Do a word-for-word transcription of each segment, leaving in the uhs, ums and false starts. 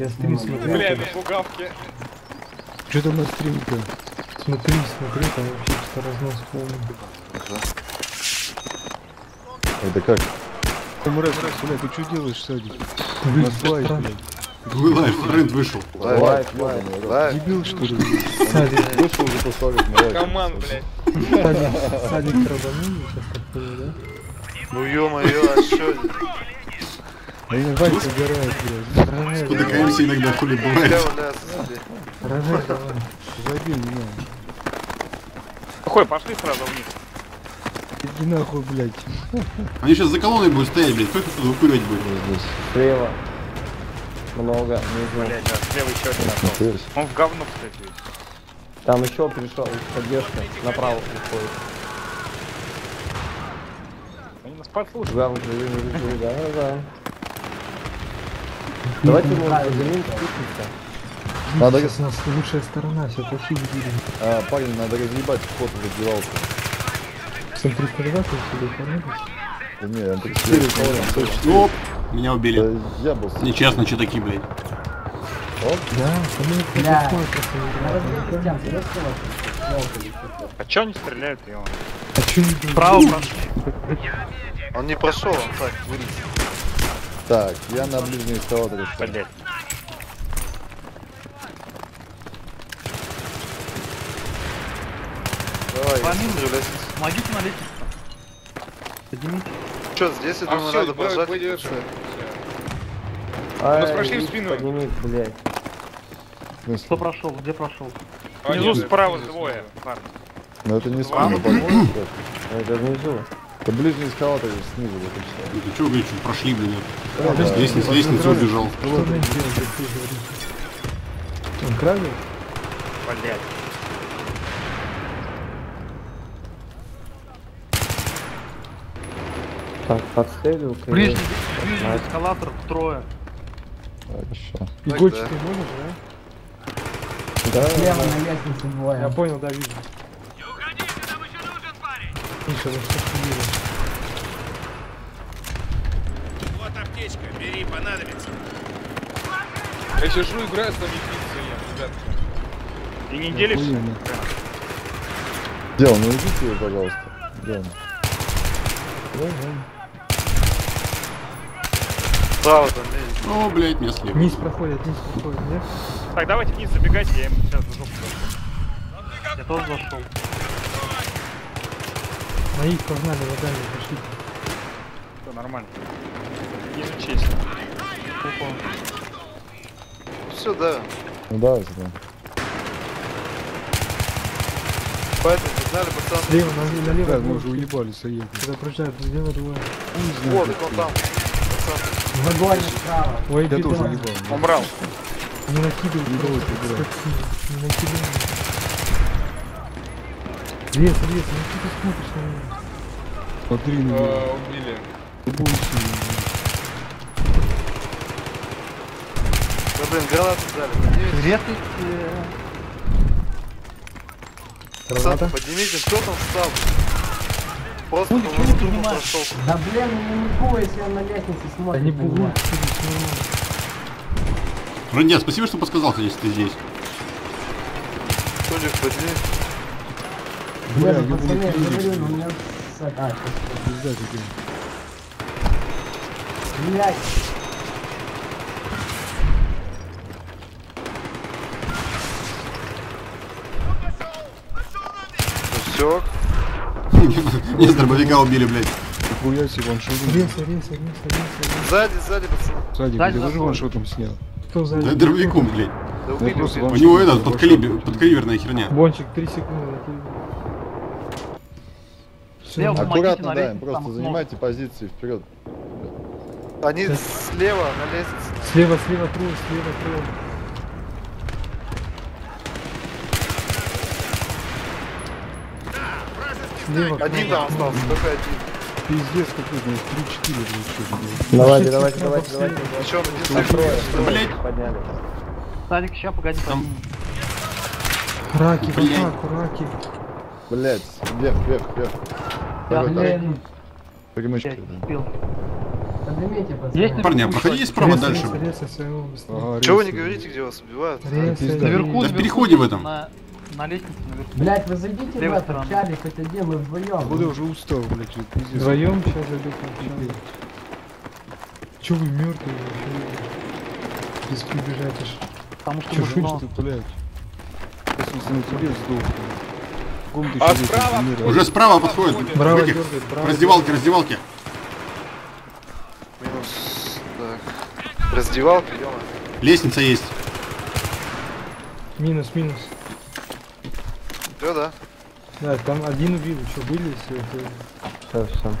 Я стрим смотрел. Бля, это пугавки. Что там на стриме-то? Смотри, смотри, там вообще что разнос полный. Это как? Мразь, блядь, ты что делаешь, Садик? Блин, На слайд, странно. блядь. Вы лайф, тренд вышел. Лайф, лайф. Дебил, что ли? Садик, Вышел уже поставить на лайф. Команд, блядь. Садик, Садик траванули, сейчас так понял, да? Ну ё-моё, а шо? Они Вайт собирают, блядь. Рожай, Спотыкаемся иногда, хули бывает. Бля, себе. рожай, давай. Забей, не надо. Какой, пошли сразу вниз. Иди нахуй, блядь. Они сейчас за колонной будут стоять, блядь. Кто их тут выпыривать будет? Здесь слева. Много. Внизу. Блядь, да, слева еще один нашел. Смотришь? Он в говно, кстати, весь. Там еще пришел поддержка. Направо приходит. Они нас подслушают. Да, уже вижу, вижу, да, да. Давайте мы разделим, спустимся. Надо... Сейчас у нас лучшая сторона, все плохие видели. А, парень, надо разъебать вход в раздевалку. Смотри, куда ты себе понравилось? Да не, я так четыре колонны. Оп, меня убили. Я был. Нечестно, че такие, блядь. Да, кому это такое просто не. А чё они стреляют, его? А чё не думаешь? Право прошли. Он не прошел, он так вылез. Так, я на ближней эскалаторе. Блядь. Давай, я смотрю лестницу. Помогите на лестницу. Поднимите. Чё, здесь, я А думаю, всё, надо давай, пожать. пойдёшь. А, нас прошли в спину. Поднимись, блядь. Кто прошел? Где прошел? Внизу справа двое. Парни. Ну это не спину, по-моему. Это внизу. Это ближний эскалатор снизу, вот и все. Это че, говорит, что прошли, блин. Да, да. Лестница, лестницу убежал. Что нам делать, как ты говоришь? Он кравил? Блядь. Так, подстрелил. Ближний, ближний эскалатор трое. Хорошо. И Так, гочи да. ты можешь, да? Да, Слева да. на лестнице двое. Я понял, да, вижу. Миша, ну что ты видишь? Вот аптечка, бери, понадобится. Я сижу, играю с вами пиццей, ребят. И не делишься? Охуенно. Где он? Уведите его, пожалуйста. Где он? Справа там есть. О, блядь, меня слева. Вниз проходит, вниз проходит, нет? Так, давайте вниз забегайте, я ему сейчас зажег. Я тоже зашел. Моих погнали, водами, пошли. Все нормально. Не зачесть. Все, да. Ну давайте, да. Поэтому погнали, пацаны. Слева, на- налево. Да, мы двое. уже уебали, заехали. Когда проезжают, слева двое. Вот, так он там. Пацаны. В вагоне справа. Ой, Я беда. тоже уебал. Умрал. Не накидывай, Не просто, давай, играй. скотина, не накидывай. Лес, лес, ну что ты смотришь на меня? Смотри на него. Убили. Ты будешь Да, блин, гранаты дали. Поднимите, Редкий. пацаны, Граната? поднимите, кто там встал? Просто Ой, по чё моему ты трупу понимаешь? прошел. Да блин, ну не бугу, если он на лестнице Да смотрит. не на бугу, меня. Рандя, спасибо, что подсказал, если ты здесь. Тоник, подними. Бля, Блин, ну, ёбаный пацаны, я кризис, говорю, ну у блядь. меня... с- А, сейчас, Пизда такая. блядь. Все. Меня с дробовика убили, блядь. Хуя себе ваншотом. Рельса, рельса, рельса, рельса. Сзади, сзади, пацаны. Садик, Сзади я тоже заходит. ваншотом снял. Кто сзади? Да дробовиком, блядь. Да Я убили, просто убили. У него ваншотом этот был, подкалибер, ваншотом. подкаливерная херня. Бончик, три секунды. Все, Слева помогите Аккуратно, на да, лестнице, просто там занимайте позиции вперед. Они слева на лестнице. слева, слева трое, слева трое. Слева Один трое. там остался, только один. Пиздец какой-то, у нас три-четыре, блядь, что же делать. Давайте, Шесть давайте, секунд давайте, давайте. слева. Еще он один Трое, слева. трое Блядь. подняли. Садик, ща, погоди, Там- поднимем. Раки, в Блядь. атаку, раки. Блять, вверх, вверх, вверх. Да Второй, блин. Перемычки. Блядь, да. успел. Поднимите, пацаны. Есть Парни, а проходите справа Резай, дальше. резай, резай своего быстрее. Ага, Чего вы не рельсы. говорите, где вас убивают? Резай, пизда. Наверху, Да в наверху, переходе в этом. На, на лестнице наверху. Блять, вы зайдите в Левой этот стороны. чарик хоть один, мы вдвоем. Куда уже устал, блядь, что это пиздец. Вдвоем сейчас зайду. Че вы мертвые? Без прибежать аж. Потому что Чё, мы Что ты, блядь? Если на тебе сдохну. Ком ты А еще справа резервировал? Уже справа подходит. Браво В этих дергает, браво. раздевалки, раздевалки. Минус. Так. Раздевалка, ё Лестница есть. Минус, минус. Всё, да? Да, там один убил, еще были, все это... Сейчас, все.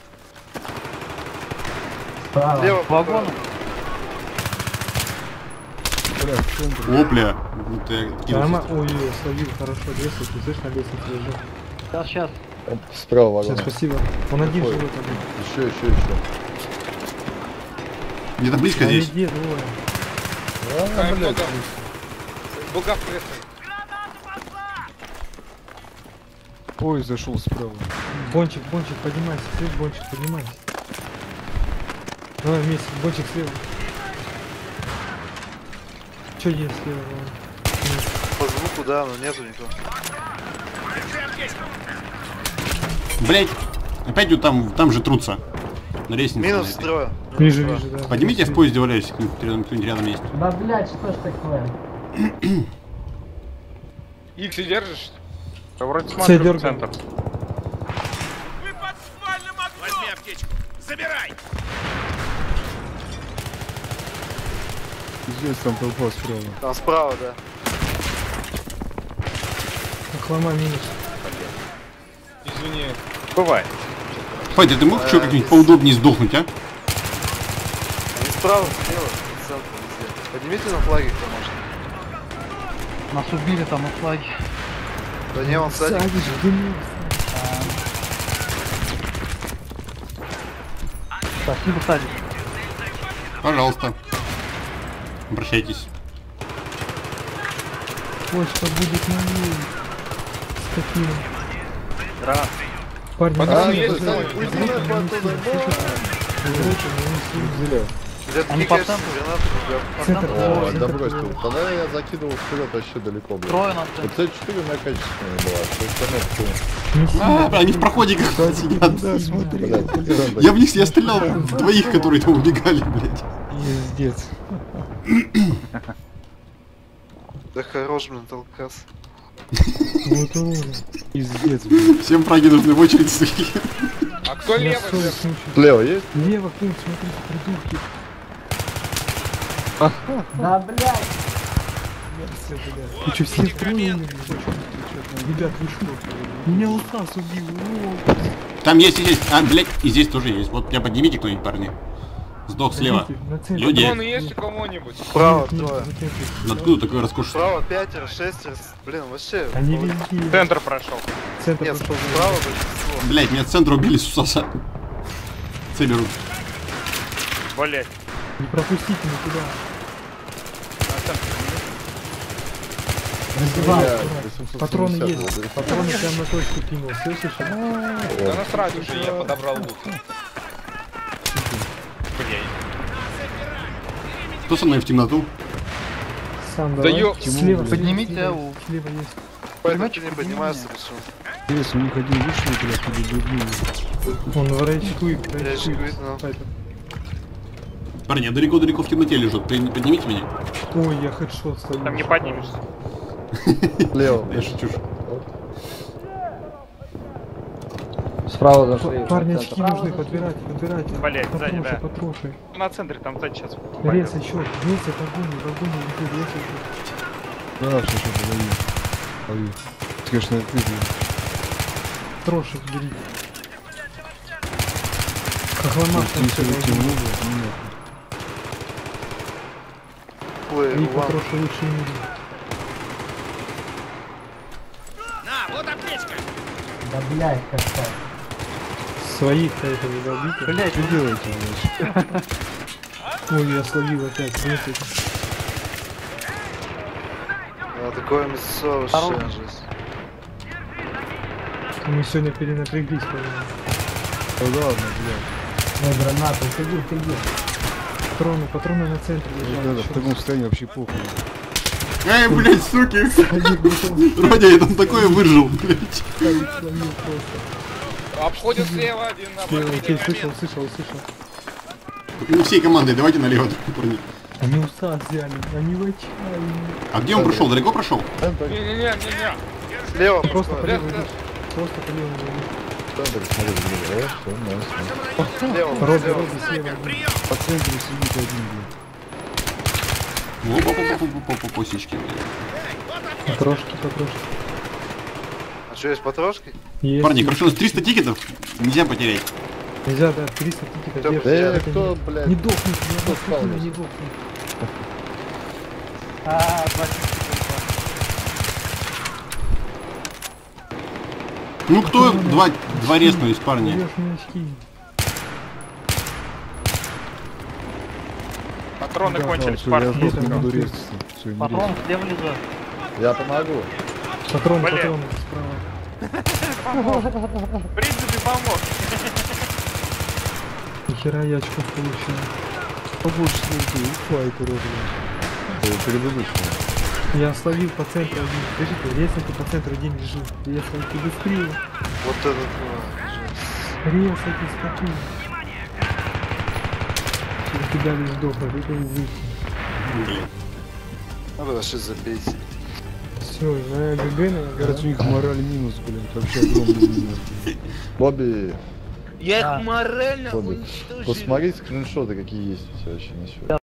Справа. Лево, Вагон. Бля, в центре. Опля. Вот я Нормально. кинулся. Ой, ой, словил, хорошо, лестница, ты слышишь, на лестнице лежит. Сейчас, сейчас. Справа Сейчас, вагон. спасибо. Он один Ой. живет, один. Еще, еще, еще. Где-то близко А здесь. где, двое? Какая много. Буга пресса. Поезд зашел справа. Бончик, бончик, поднимайся, слышь, бончик, поднимайся. Давай вместе, бончик слева. Че есть слева? Давай. по звуку, да, но нету никого. Блять. Опять вот там, там же трутся. На лестнице. Минус на этой. строя. Вижу, вижу, да. Поднимите, я в поезде валяюсь, кто-нибудь рядом, кто-нибудь рядом есть. Да блять, что ж такое? Икси держишь? Да вроде Все, смотрю в дергаем. центр. Вы под спальным огнем! Возьми аптечку! Забирай! Здесь там толпа справа. Там справа, да. Охлома минус. Извини. Бывает. Пойди, ты мог что как-нибудь поудобнее сдохнуть, а? Они справа, слева, в центре, везде. Поднимите на флаге, кто может. Нас убили там на флаге. Да не, он сзади. Спасибо, Садик. Пожалуйста. Обращайтесь. Почта будет на ней. С таким. Раз. Парни, Пацаны, не есть знаю, там? не Уйди знаю, нахуй не оттуда, знаю, бой! слышишь? Короче, ну, не Зеля. Где-то Они по кикаешься, центру. гранату, ребят. Центр О, того, О, центр да того. бросил. Тогда я закидывал вперед вообще далеко, блядь. Трое на Вот центр. Ц четыре у меня качественная была, все остальное все. Не А, сильно. они в проходе как сидят. Да, смотри. Блядь, центр. Я в них, я стрелял в двоих, которые там убегали, блядь. Пиздец. Да хорош, блин, толкас. Вот уровень. Пиздец, блядь. Всем фраги нужны в очередь стоять. А кто Я левый? совесть мучаю. Слева есть? Лево кто-нибудь, смотрите, придурки. Да блять! Мерси, блядь. Ты что, все трое умерли? Ребят, вы что? Меня Лутас убил. О, Там есть и есть. А, блядь, и здесь тоже есть. Вот меня поднимите кто-нибудь, парни. Сдох слева. подождите, на центр. Люди. Патроны есть у кого-нибудь? Справа Нет, нет, трое. на центре. Откуда такой роскошный? Справа пятеро, шестеро. Блин, вообще. Они вот- везде. Центр прошел. Центр Нет, пошел. справа большинство. Блядь, меня с центра убили с усаса. Все берут. Блять. Не пропустите никуда. Раздевалка. Блядь, восемьсот Патроны семьдесят есть. было. Патроны прям на точку кинул. Слышишь? Да насрать уже, я подобрал лут. Блять. Кто со мной в темноту? Сам Да давай. ё- Слева. Поднимите слева, АУ. Слева есть. Поэтому ты не поднимаешься, почему? Интересно, у них один вышел, блядь, или другие. Он рачкует, Рачкует, рачкует. ну. Поэтому- Парни, я далеко-далеко в темноте лежу. При- Поднимите меня. Ой, я хедшот ставлю. Там не поднимешься. Слева, Я блядь. шучу. Справа П- Парни, очки нужны, подбирайте, подбирайте. Блядь, сзади, Потроши, да. потроши. На центре там сзади сейчас. Рез еще, рез в огонь, в огонь, рез еще. Да, все, все, подаю. Подаю. Ты, конечно, ты, блядь. Трошек бери. Хохломах там Ты все все должно. тянул, блядь, ну нахуй. Ой, И вам. потроши лучше не видно. На, вот аптечка! Да блять, как так? Своих-то это не добито. Блять, Что делаете, блядь? Ой, я словил опять. Рез это. Да, такое мясо вообще Здорово. жесть. Мы сегодня перенапряглись, по-моему. Да ладно, блядь. Ой, гранату, уходи, уходи. Патроны, патроны на центре Ребята, лежат. в таком состоянии вообще похуй. Эй, блядь, суки! Родя, я там такое выжил, блядь. Обходит слева один на Окей, слышал, слышал, слышал. Ну, всей командой, давайте налево, парни. Они УСА взяли, они в отчаянии. А где он прошел? Далеко прошел? Не-не-не-не-не. Слева Просто по пошла. левому идут. Просто по левому идут. Центр, смотри, блин, все, найс. Слева, Роби, слева. Роби, слева. По центру сидит один, блядь. Опа-па-па-па-па-па, посечки, блядь. Потрошки, потрошки. А что, есть потрошки? Есть. Парни, короче, у нас триста тикетов, нельзя потерять. Нельзя, да, триста тикетов Да, держишь. Э, Это кто, не- блядь? Не дохнуть, не Кто дохнуть, спал не здесь? дохнуть. А, два секунды. Ну кто два, два реснулись, парни? Даешь мне очки. Патроны Да, кончились, Все, я парни. просто не Где-то буду внутри. резаться. Все, не Патрон резать. слева лежат. Я помогу. Патроны, Блин. патроны справа. В принципе, помог. Нихера я очков получил. Побольше смотри, уфа, это ровно. Ты перебудешь меня. Я словил по центру один. Скажите, резайте по центру один лежит. Резайте быстрее. Вот этот. а, жесть. Резайте спокойно. Через тебя лишь сдохнут, это выйти. Надо вообще забейте. Все, на ГГ, наверное. Короче, у них мораль минус, блин. Вообще огромный минус. Бобби, Я Да. их морально Бобби, уничтожил. посмотри скриншоты, какие есть у тебя вообще на сегодня.